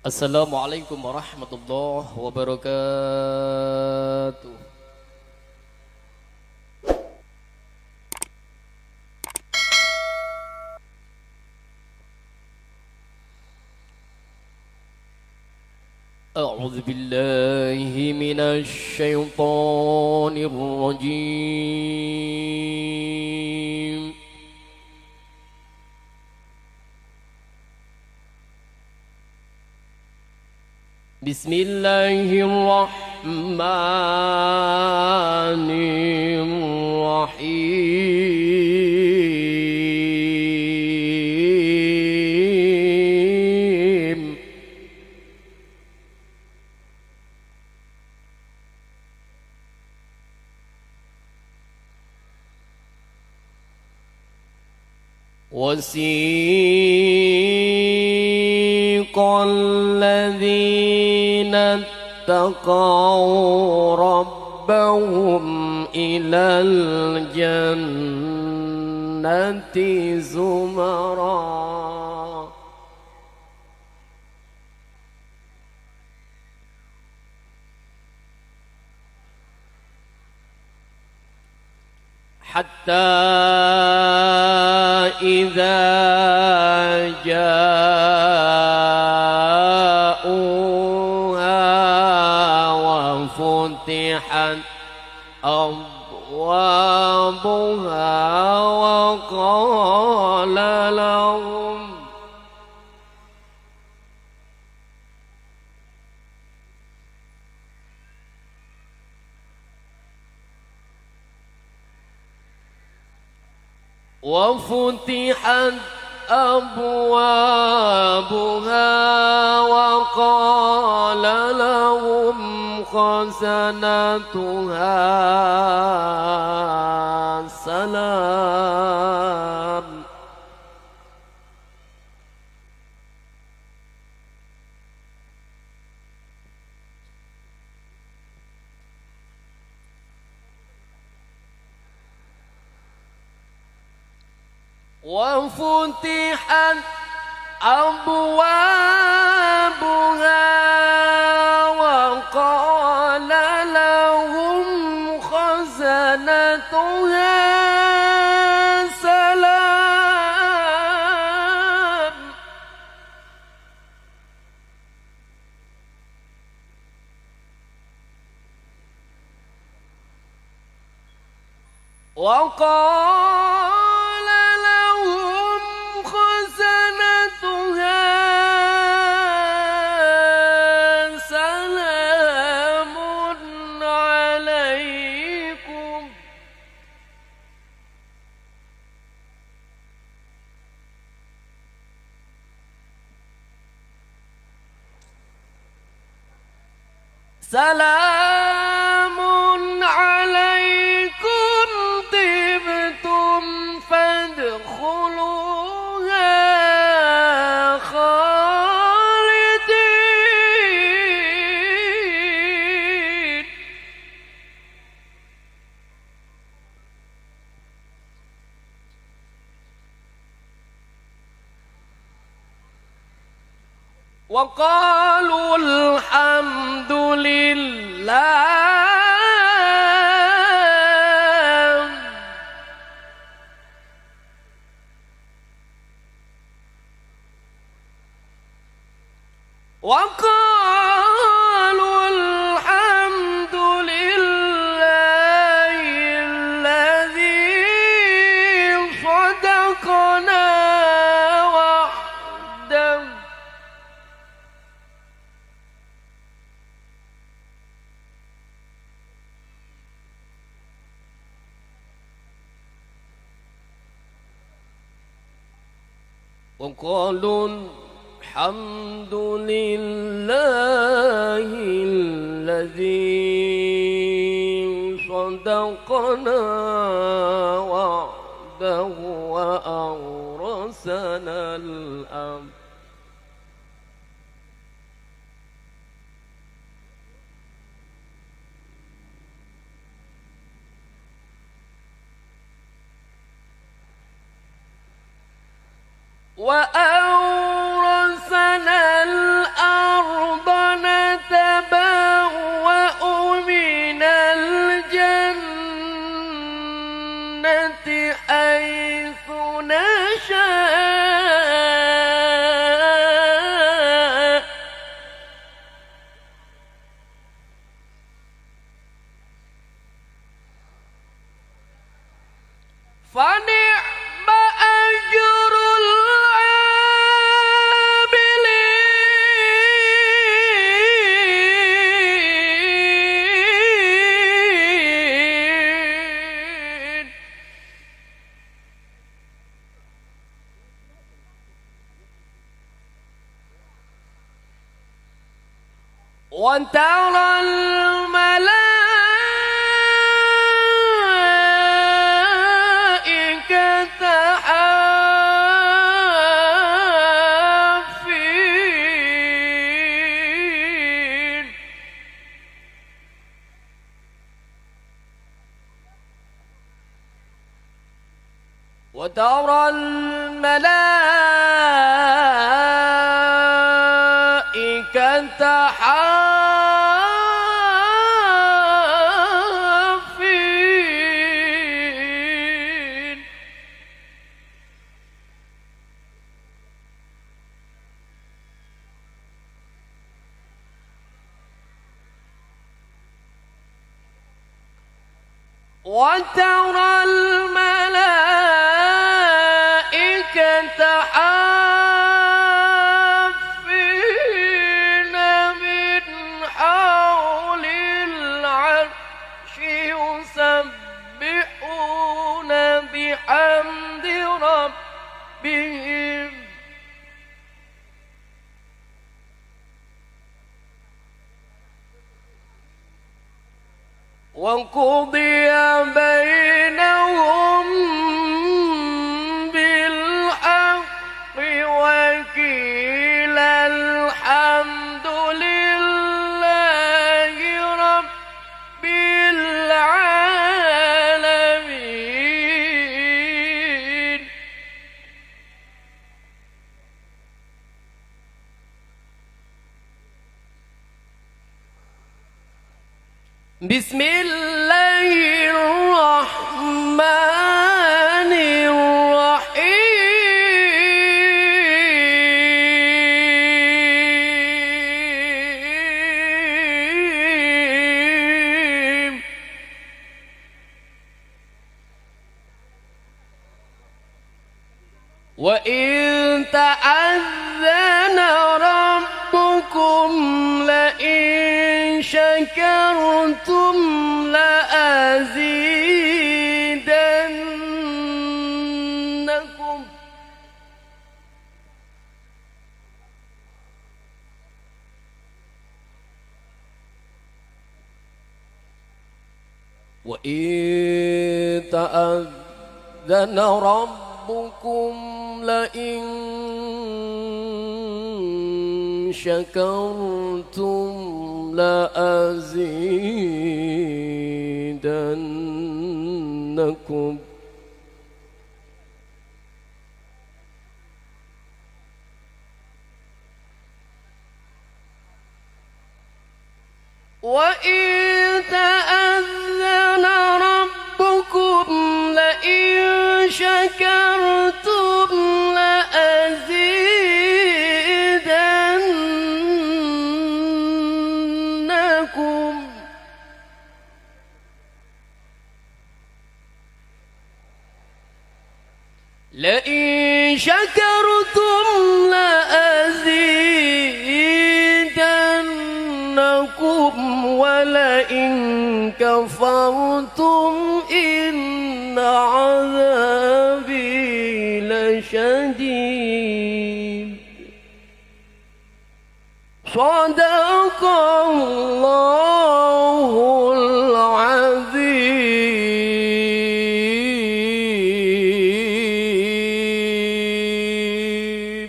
Assalamualaikum warahmatullahi wabarakatuh. A'udzu billahi minasy syaithanir rajim. Bismillahirrahmanirrahim. وسيق الذين اتقوا ربهم إلى الجنة زمرا حتى إذا جاءوها وفتحت أبوابها وقال لهم خزنتها سلام. وفتحت أبوابها وقال لهم خزنتها سلام. وقال لهم خزنتها سلام عليكم. سلام عليكم طبتم فادخلوها خالدين. وقالوا الحمد لله وقالوا الحمد لله الذي صدقنا وعده وقالوا الحمد لله الذي صدقنا وعده وأورثنا الأرض. وأورثنا الأرض وترى الملائكة حافين وترى الملائكة حافين وترى الملائكة حافين من حول العرش يسبحون بحمد ربهم وقضي بينهم بالحق وقيل الحمد لله رب العالمين بسم الله الرحمن الرحيم وإن تأذن ربكم لئن شكرتم لأزيدنكم وإن تأذن ربكم لئن شكرتم لأزيدنكم وإن تأذن ربكم لئن شكرتم لأزيدنكم لئن شكرتم لأزيدنكم ولئن كفرتم إن عذابي لشديد صدق الله العظيم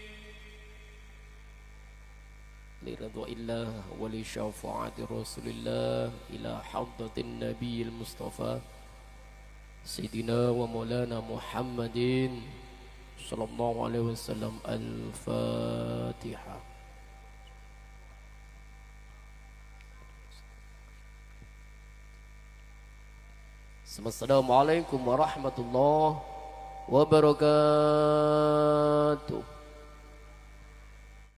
لرضا الله ولشفاعة رسول الله إلى حضرة النبي المصطفى سيدنا ومولانا محمد صلى الله عليه وسلم. الفاتحة. Assalamualaikum warahmatullahi wabarakatuh.